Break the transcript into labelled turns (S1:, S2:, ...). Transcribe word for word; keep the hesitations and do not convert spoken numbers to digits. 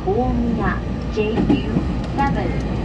S1: 大宮 ジェイユー セブン